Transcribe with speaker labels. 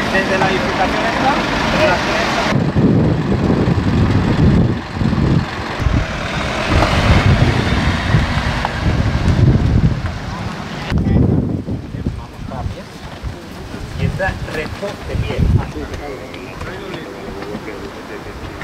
Speaker 1: Desde la edificación esta, desde la cresta. Y está recto de pie.